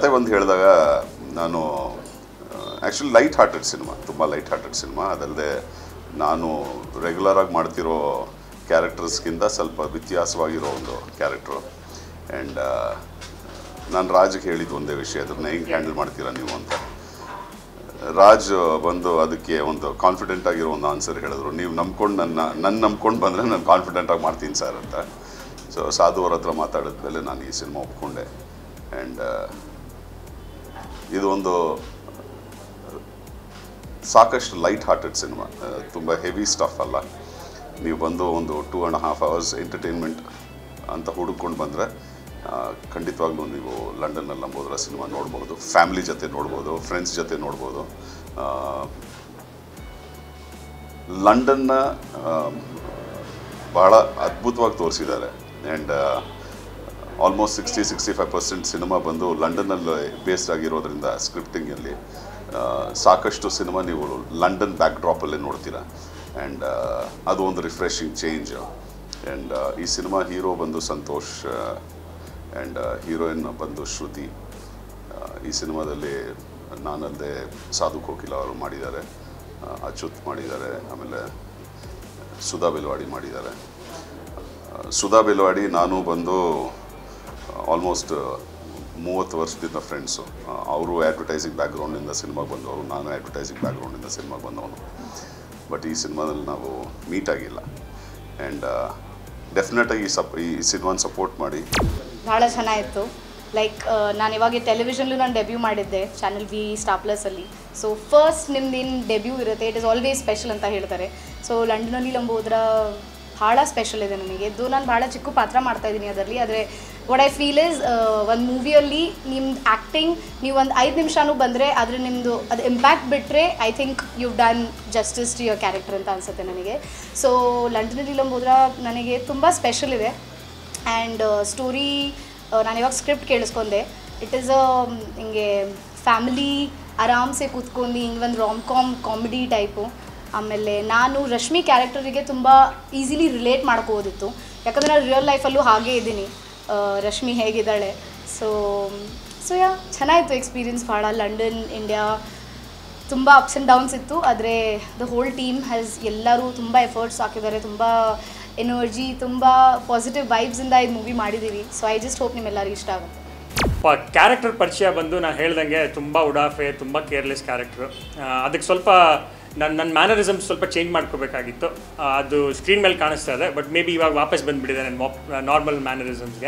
ಕತೆ ಒಂದು ಹೇಳಿದಾಗ ನಾನು ಆ್ಯಕ್ಚುಲಿ ಲೈಟ್ ಹಾರ್ಟೆಡ್ ಸಿನಿಮಾ, ತುಂಬ ಲೈಟ್ ಹಾರ್ಟೆಡ್ ಸಿನಿಮಾ. ಅದಲ್ಲದೆ ನಾನು ರೆಗ್ಯುಲರಾಗಿ ಮಾಡ್ತಿರೋ ಕ್ಯಾರೆಕ್ಟರ್ಸ್ಗಿಂತ ಸ್ವಲ್ಪ ವ್ಯತ್ಯಾಸವಾಗಿರೋ ಒಂದು ಕ್ಯಾರೆಕ್ಟ್ರು. ಆ್ಯಂಡ್ ನಾನು ರಾಜ್ಗೆ ಹೇಳಿದ್ದು ಒಂದೇ ವಿಷಯ, ಅದನ್ನು ಹೆಂಗೆ ಹ್ಯಾಂಡಲ್ ಮಾಡ್ತೀರಾ ನೀವು ಅಂತ. ರಾಜ್ ಬಂದು ಅದಕ್ಕೆ ಒಂದು ಕಾನ್ಫಿಡೆಂಟ್ ಆಗಿರೋ ಒಂದು ಆನ್ಸರ್ ಹೇಳಿದ್ರು, ನೀವು ನಂಬ್ಕೊಂಡು ನನ್ನ ನಂಬ್ಕೊಂಡು ಬಂದರೆ ನಾನು ಕಾನ್ಫಿಡೆಂಟಾಗಿ ಮಾಡ್ತೀನಿ ಸರ್ ಅಂತ. ಸೊ ಸಾಧು ಅವ್ರ ಹತ್ರ ಮಾತಾಡಿದ್ಮೇಲೆ ನಾನು ಈ ಸಿನಿಮಾ ಒಪ್ಕೊಂಡೆ. ಆ್ಯಂಡ್ ಇದು ಒಂದು ಸಾಕಷ್ಟು ಲೈಟ್ ಹಾರ್ಟೆಡ್ ಸಿನಿಮಾ, ತುಂಬ ಹೆವಿ ಸ್ಟಫ್ ಅಲ್ಲ. ನೀವು ಬಂದು ಒಂದು 2.5 hours ಎಂಟರ್ಟೈನ್ಮೆಂಟ್ ಅಂತ ಹುಡುಕೊಂಡು ಬಂದರೆ ಖಂಡಿತವಾಗ್ಲೂ ನೀವು ಲಂಡನ್ನಲ್ಲಿ ನಂಬೋದರ ಸಿನಿಮಾ ನೋಡ್ಬೋದು. ಫ್ಯಾಮಿಲಿ ಜೊತೆ ನೋಡ್ಬೋದು, ಫ್ರೆಂಡ್ಸ್ ಜೊತೆ ನೋಡ್ಬೋದು. ಲಂಡನ್ನ ಭಾಳ ಅದ್ಭುತವಾಗಿ ತೋರಿಸಿದ್ದಾರೆ. ಆ್ಯಂಡ್ ಆಲ್ಮೋಸ್ಟ್ 60-65% ಸಿನಿಮಾ ಬಂದು ಲಂಡನ್ನಲ್ಲಿ ಬೇಸ್ಡ್ ಆಗಿರೋದ್ರಿಂದ ಸ್ಕ್ರಿಪ್ಟಿಂಗಲ್ಲಿ ಸಾಕಷ್ಟು ಸಿನಿಮಾ ನೀವು ಲಂಡನ್ ಬ್ಯಾಕ್ ಡ್ರಾಪಲ್ಲೇ ನೋಡ್ತೀರಾ. ಆ್ಯಂಡ್ ಅದು ಒಂದು ರಿಫ್ರೆಶಿಂಗ್ ಚೇಂಜ್. ಆ್ಯಂಡ್ ಈ ಸಿನಿಮಾ ಹೀರೋ ಬಂದು ಸಂತೋಷ್ ಆ್ಯಂಡ್ ಹೀರೋಯಿನ್ ಬಂದು ಶ್ರುತಿ. ಈ ಸಿನಿಮಾದಲ್ಲಿ ನಾನಲ್ಲದೆ ಸಾಧು ಕೋಕಿಲ ಅವರು ಮಾಡಿದ್ದಾರೆ, ಅಚ್ಯುತ್ ಮಾಡಿದ್ದಾರೆ, ಆಮೇಲೆ ಸುಧಾ ಬೆಲ್ವಾಡಿ ಮಾಡಿದ್ದಾರೆ. ಸುಧಾ ಬೆಲ್ವಾಡಿ ನಾನು ಬಂದು ಆಲ್ಮೋಸ್ಟ್ 30 ವರ್ಷದಿಂದ ಫ್ರೆಂಡ್ಸು. ಅವರು ಅಡ್ವರ್ಟೈಸಿಂಗ್ ಬ್ಯಾಕ್ಗ್ರೌಂಡಿಂದ ಸಿನಿಮಾಗೆ ಬಂದವರು, ನಾನು ಅಡ್ವರ್ಟೈಸಿಂಗ್ ಬ್ಯಾಕ್ಗ್ರೌಂಡಿಂದ ಸಿನಿಮಾಗೆ ಬಂದವನು. ಬಟ್ ಈ ಸಿನಿಮಾದಲ್ಲಿ ನಾವು ಮೀಟ್ ಆಗಿಲ್ಲ. ಆ್ಯಂಡ್ ಡೆಫಿನೆಟಾಗಿ ಈ ಸಿನಿಮಾನ ಸಪೋರ್ಟ್ ಮಾಡಿ. ಭಾಳ ಚೆನ್ನಾಗಿತ್ತು. ಲೈಕ್ ನಾನು ಇವಾಗ ಟೆಲಿವಿಷನ್ಲು ನಾನು ಡೆಬ್ಯೂ ಮಾಡಿದ್ದೆ ಚಾನಲ್ ವಿ ಸ್ಟಾರ್ ಪ್ಲಸಲ್ಲಿ. ಸೊ ಫಸ್ಟ್ ನಿಮ್ದೇನು ಡೆಬ್ಯೂ ಇರುತ್ತೆ ಇಟ್ ಇಸ್ ಆಲ್ವೇಸ್ ಸ್ಪೆಷಲ್ ಅಂತ ಹೇಳ್ತಾರೆ. ಸೊ ಲಂಡನಲ್ಲಿ ಲಂಬೋದ್ರ ಭಾಳ ಸ್ಪೆಷಲ್ ಇದೆ ನನಗೆ. ಇದು ನಾನು ಭಾಳ ಚಿಕ್ಕ ಪಾತ್ರ ಮಾಡ್ತಾಯಿದ್ದೀನಿ ಅದರಲ್ಲಿ. ಆದರೆ ವಾಟ್ ಐ ಫೀಲ್ ಇಸ್ ಒಂದು ಮೂವಿಯಲ್ಲಿ ನಿಮ್ದು ಆ್ಯಕ್ಟಿಂಗ್ ನೀವು ಒಂದು 5 ನಿಮಿಷನೂ ಬಂದರೆ ಆದರೆ ನಿಮ್ಮದು ಅದು ಇಂಪ್ಯಾಕ್ಟ್ ಬಿಟ್ಟರೆ I think you done justice to your character ಅಂತ ಅನಿಸುತ್ತೆ ನನಗೆ. ಸೊ ಲಂಡನಲ್ಲಿ ಲಂಬೋದ್ರ ನನಗೆ ತುಂಬ ಸ್ಪೆಷಲ್ ಇದೆ. ಆ್ಯಂಡ್ ಸ್ಟೋರಿ ನಾನು ಇವಾಗ ಸ್ಕ್ರಿಪ್ಟ್ ಕೇಳಿಸ್ಕೊಂಡೆ. ಇಟ್ ಈಸ್ ಹಿಂಗೆ ಫ್ಯಾಮಿಲಿ ಆರಾಮ್ಸೆ ಕೂತ್ಕೊಂಡು ಹಿಂಗೆ ಒಂದು ಕಾಮಿಡಿ ಟೈಪು. ಆಮೇಲೆ ನಾನು ರಶ್ಮಿ ಕ್ಯಾರೆಕ್ಟರಿಗೆ ತುಂಬ ಈಸಿಲಿ ರಿಲೇಟ್ ಮಾಡ್ಕೋಬೋದಿತ್ತು, ಯಾಕಂದರೆ ನಾನು ರಿಯಲ್ ಲೈಫಲ್ಲೂ ಹಾಗೇ ಇದ್ದೀನಿ, ರಶ್ಮಿ ಹೇಗಿದ್ದಾಳೆ. ಸೊ ಯಾ ಚೆನ್ನಾಗಿತ್ತು ಎಕ್ಸ್ಪೀರಿಯನ್ಸ್ ಭಾಳ. ಲಂಡನ್ ಇಂಡಿಯಾ ತುಂಬ ಅಪ್ಸ್ ಆ್ಯಂಡ್ ಡೌನ್ಸ್ ಇತ್ತು, ಆದರೆ ದ ಹೋಲ್ ಟೀಮ್ ಹ್ಯಾಸ್ ಎಲ್ಲರೂ ತುಂಬ ಎಫರ್ಟ್ಸ್ ಹಾಕಿದ್ದಾರೆ, ತುಂಬ ಎನರ್ಜಿ, ತುಂಬ ಪಾಸಿಟಿವ್ ವೈಬ್ಸಿಂದ ಇದು ಮೂವಿ ಮಾಡಿದ್ದೀವಿ. ಸೊ ಐ ಜಸ್ಟ್ ಹೋಪ್ ನಿಮ್ಮೆಲ್ಲರಿಗೂ ಇಷ್ಟ ಆಗುತ್ತೆ. ಕ್ಯಾರೆಕ್ಟರ್ ಪರಿಚಯ ಬಂದು ನಾನು ಹೇಳ್ದಂಗೆ ತುಂಬ ಉಡಾಫೆ, ತುಂಬ ಕೇರ್ಲೆಸ್ ಕ್ಯಾರೆಕ್ಟ್ರು. ಅದಕ್ಕೆ ಸ್ವಲ್ಪ ನನ್ನ ಮ್ಯಾನರಿಸಮ್ಸ್ ಸ್ವಲ್ಪ ಚೇಂಜ್ ಮಾಡ್ಕೋಬೇಕಾಗಿತ್ತು. ಅದು ಸ್ಕ್ರೀನ್ ಮೇಲೆ ಕಾಣಿಸ್ತಾ ಇದೆ, ಬಟ್ ಮೇ ಬಿ ಇವಾಗ ವಾಪಸ್ ಬಂದುಬಿಟ್ಟಿದೆ ನನ್ನ ನಾರ್ಮಲ್ ಮ್ಯಾನರಿಸಮ್ಸ್ಗೆ.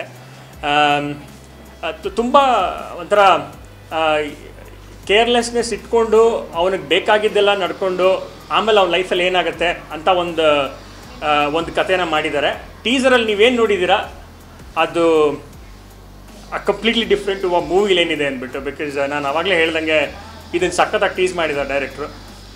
ತುಂಬ ಒಂಥರ ಕೇರ್ಲೆಸ್ನೆಸ್ ಇಟ್ಕೊಂಡು ಅವನಿಗೆ ಬೇಕಾಗಿದ್ದೆಲ್ಲ ನಡ್ಕೊಂಡು ಆಮೇಲೆ ಅವ್ನ ಲೈಫಲ್ಲಿ ಏನಾಗುತ್ತೆ ಅಂತ ಒಂದು ಕಥೆನ ಮಾಡಿದ್ದಾರೆ. ಟೀಸರಲ್ಲಿ ನೀವೇನು ನೋಡಿದ್ದೀರಾ ಅದು ಕಂಪ್ಲೀಟ್ಲಿ ಡಿಫ್ರೆಂಟ್ ಟು ಮೂವಿಲಿ ಏನಿದೆ ಅಂದ್ಬಿಟ್ಟು. ಬಿಕಾಸ್ ನಾನು ಆವಾಗಲೇ ಹೇಳ್ದಂಗೆ ಇದನ್ನು ಸಖತ್ತಾಗಿ ಟೀಸ್ ಮಾಡಿದ್ದಾರೆ ಡೈರೆಕ್ಟ್ರು.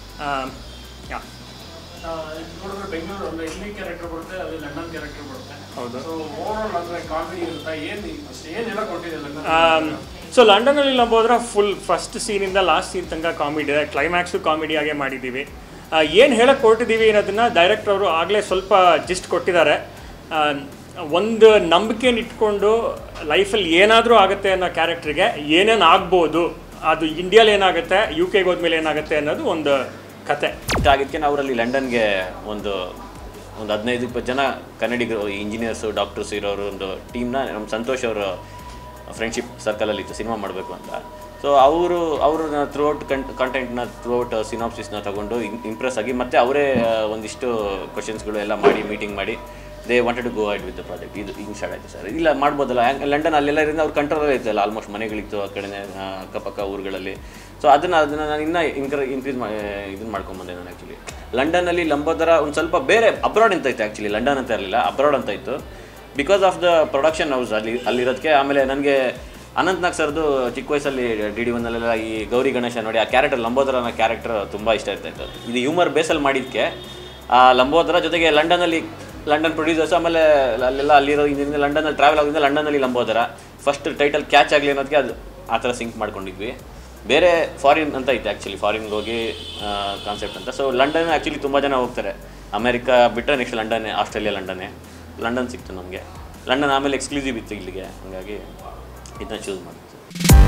ನೋಡಿದ್ರೆ ಬೆಂಗಳೂರು ಅಂದರೆ ಇಲ್ಲಿ ಕ್ಯಾರೆಕ್ಟರ್ ಬರುತ್ತೆ, ಅಲ್ಲಿ ಲಂಡನ್ ಕ್ಯಾರೆಕ್ಟರ್ ಬರುತ್ತೆ. ಹೌದು. ಸೊ ಓವರಾಲ್ ಅಂದರೆ ಕಾಮಿಡಿ ಇರುತ್ತೆ, ಏನು ಕೊಟ್ಟಿದೆ ಸೊ ಲಂಡನಲ್ಲಿ ನಂಬೋದ್ರೆ ಫುಲ್ ಫಸ್ಟ್ ಸೀನಿಂದ ಲಾಸ್ಟ್ ಸೀನ್ ತನಕ ಕಾಮಿಡಿ ಇದೆ. ಕ್ಲೈಮ್ಯಾಕ್ಸು ಕಾಮಿಡಿಯಾಗೆ ಮಾಡಿದ್ದೀವಿ. ಏನು ಹೇಳಕ್ಕೆ ಹೊರಟಿದ್ದೀವಿ ಅನ್ನೋದನ್ನು ಡೈರೆಕ್ಟರ್ ಅವರು ಆಗಲೇ ಸ್ವಲ್ಪ ಜಿಸ್ಟ್ ಕೊಟ್ಟಿದ್ದಾರೆ. ಒಂದು ನಂಬಿಕೆನ ಇಟ್ಕೊಂಡು ಲೈಫಲ್ಲಿ ಏನಾದರೂ ಆಗುತ್ತೆ ಅನ್ನೋ ಕ್ಯಾರೆಕ್ಟ್ರಿಗೆ ಏನೇನು ಆಗ್ಬೋದು, ಅದು ಇಂಡಿಯಾಲಿ ಏನಾಗುತ್ತೆ, UK ಹೋದ್ಮೇಲೆ ಏನಾಗುತ್ತೆ ಅನ್ನೋದು ಒಂದು ಕತೆ ಆಗಿದ್ದಕ್ಕೆ ನಾವು ಅವರಲ್ಲಿ ಲಂಡನ್ಗೆ ಒಂದು 15-20 ಜನ ಕನ್ನಡಿಗರು, ಇಂಜಿನಿಯರ್ಸು, ಡಾಕ್ಟರ್ಸ್ ಇರೋರು ಒಂದು ಟೀಮ್ನ ನಮ್ಮ ಸಂತೋಷ್ ಅವರ ಫ್ರೆಂಡ್ಶಿಪ್ ಸರ್ಕಲಲ್ಲಿ ಇತ್ತು ಸಿನಿಮಾ ಮಾಡಬೇಕು ಅಂತ. ಸೊ ಅವ್ರನ್ನ ಥ್ರೂಔಟ್ ಕಂಟೆಂಟ್ನ ಥ್ರೂಔಟ್ ಸಿನಾಪ್ಸಿಸ್ನ ತೊಗೊಂಡು ಇಂಪ್ರೆಸ್ ಆಗಿ ಮತ್ತು ಅವರೇ ಒಂದಿಷ್ಟು ಕ್ವಶನ್ಸ್ಗಳು ಎಲ್ಲ ಮಾಡಿ ಮೀಟಿಂಗ್ ಮಾಡಿ they wanted to go ahead with the project. ಇದು ಹಿಂಗೆ ಸ್ಟಾರ್ಟ್ ಆಯಿತು ಸರ್. ಇಲ್ಲ ಮಾಡ್ಬೋದಲ್ಲ, ಲಂಡನ್ ಅಲ್ಲೆಲ್ಲ ಇರೋದ್ರಿಂದ ಅವ್ರ ಕಂಟ್ರೋಲಲ್ಲೇ ಇತ್ತಲ್ಲ, ಆಲ್ಮೋಸ್ಟ್ ಮನೆಗಳಿತ್ತು ಆ ಕಡೆ ಅಕ್ಕಪಕ್ಕ ಊರುಗಳಲ್ಲಿ. ಸೊ ಅದನ್ನು ನಾನು ಇನ್ನೂ ಇನ್ಕ್ರೀಸ್ ಇದನ್ನು ಮಾಡ್ಕೊಂಬಂದೆ ನಾನು. ಆ್ಯಕ್ಚುಲಿ ಲಂಡನ್ನಲ್ಲಿ ಲಂಬೋದರ ಒಂದು ಸ್ವಲ್ಪ ಬೇರೆ ಅಬ್ರಾಡ್ ಅಂತ ಇತ್ತು. ಆ್ಯಕ್ಚುಲಿ ಲಂಡನ್ ಅಂತ ಇರಲಿಲ್ಲ, ಅಬ್ರಾಡ್ ಅಂತ ಇತ್ತು. Because of the production house ಅಲ್ಲಿರೋದಕ್ಕೆ. ಆಮೇಲೆ ನನಗೆ ಅನಂತ್ನಾಗ್ ಸರ್ದು ಚಿಕ್ಕ ವಯಸ್ಸಲ್ಲಿ DD1 ಈ ಗೌರಿ ಗಣೇಶ ನೋಡಿ ಆ ಕ್ಯಾರೆಕ್ಟರ್ ಲಂಬೋದರ ಅನ್ನೋ ಕ್ಯಾರೆಕ್ಟರ್ ತುಂಬ ಇಷ್ಟ ಇರ್ತಾಯಿತ್ತು. ಇದು ಹ್ಯೂಮರ್ ಬೇಸಲ್ಲಿ ಮಾಡಿದ್ದಕ್ಕೆ ಲಂಬೋದರ ಜೊತೆಗೆ ಲಂಡನ್ ಪ್ರೊಡ್ಯೂಸರ್ಸ್, ಆಮೇಲೆ ಅಲ್ಲಿರೋ ಇಂಜಿನಿಯರ್ ಲಂಡನಲ್ಲಿ ಟ್ರಾವೆಲ್ ಆಗೋದ್ರಿಂದ ಲಂಡನ್ನಲ್ಲಿ ಲಂಬೋದರ ಫಸ್ಟ್ ಟೈಟಲ್ ಕ್ಯಾಚ್ ಆಗಲಿ ಅನ್ನೋದಕ್ಕೆ ಅದು ಆ ಥರ ಸಿಂಕ್ ಮಾಡ್ಕೊಂಡಿದ್ವಿ. ಬೇರೆ ಫಾರಿನ್ ಅಂತ ಇತ್ತು ಆ್ಯಕ್ಚುಲಿ, ಫಾರಿನ್ಗೆ ಹೋಗಿ ಕಾನ್ಸೆಪ್ಟ್ ಅಂತ. ಸೊ ಲಂಡನ್ ಆ್ಯಕ್ಚುಲಿ ತುಂಬ ಜನ ಹೋಗ್ತಾರೆ. ಅಮೆರಿಕಾ ಬಿಟ್ಟರೆ ನೆಕ್ಸ್ಟ್ ಲಂಡನ್ನೇ, ಆಸ್ಟ್ರೇಲಿಯಾ ಲಂಡನ್ ಸಿಕ್ತು ನಮಗೆ. ಲಂಡನ್ ಆಮೇಲೆ ಎಕ್ಸ್ಕ್ಲೂಸಿವ್ ಇತ್ತು ಇಲ್ಲಿಗೆ, ಹಾಗಾಗಿ ಇದನ್ನ ಚೂಸ್ ಮಾಡಿದ್ವಿ.